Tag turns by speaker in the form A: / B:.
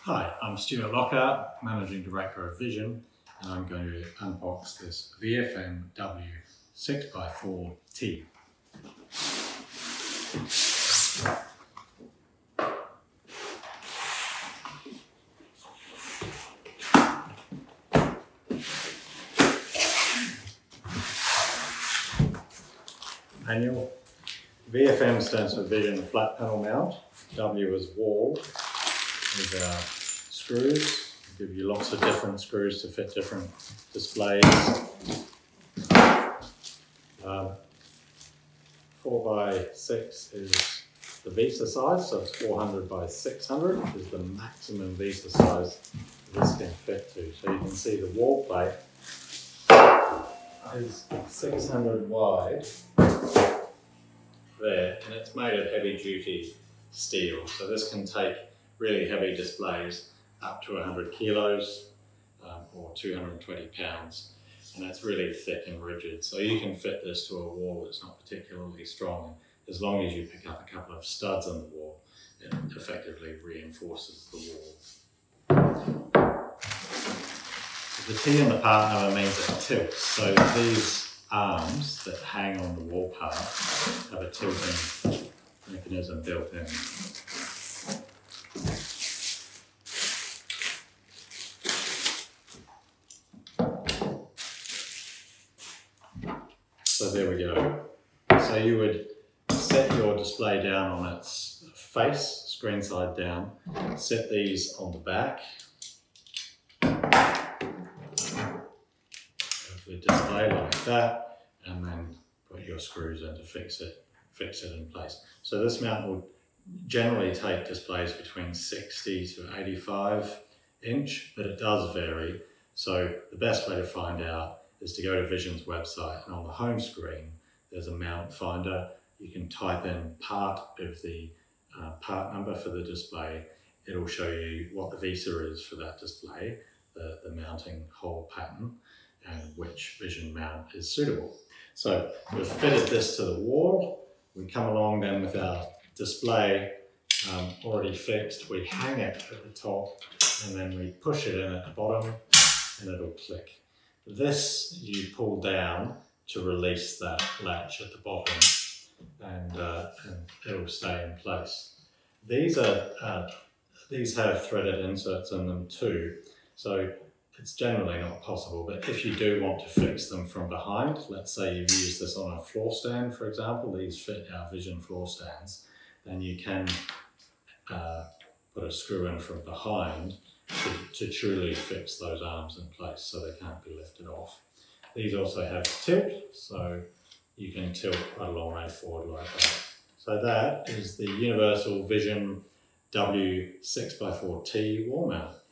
A: Hi, I'm Stuart Lockhart, Managing Director of Vision, and I'm going to unbox this VFM W6x4T. Manual. VFM stands for Vision Flat Panel Mount. W is wall. These are screws. I'll give you lots of different screws to fit different displays. 4x6 is the VESA size, so it's 400 by 600 is the maximum VESA size this can fit to. So you can see the wall plate is 600 wide there, and it's made of heavy duty steel. So this can take really heavy displays up to 100 kilos or 220 pounds, and it's really thick and rigid. So you can fit this to a wall that's not particularly strong. As long as you pick up a couple of studs on the wall, it effectively reinforces the wall. The T in the part number means it tilts. So these arms that hang on the wall part have a tilting mechanism built in. So there we go. So you would set your display down on its face, screen side down, set these on the back of the display like that, and then put your screws in to fix it in place. So this mount will generally take displays between 60 to 85 inch, but it does vary. So the best way to find out is to go to Vision's website, and on the home screen there's a mount finder. You can type in part of the part number for the display. It'll show you what the VESA is for that display, the mounting hole pattern, and which Vision mount is suitable. So we've fitted this to the wall. We come along then with our display already fixed. We hang it at the top, and then we push it in at the bottom, and it'll click. This you pull down to release that latch at the bottom, and it'll stay in place. These have threaded inserts in them too, so it's generally not possible, but if you do want to fix them from behind, let's say you've used this on a floor stand, for example, these fit our Vision floor stands, then you can put a screw in from behind to truly fix those arms in place so they can't be lifted off. These also have tilt, so you can tilt quite a long way forward like that. So that is the Universal Vision W6x4T wall mount.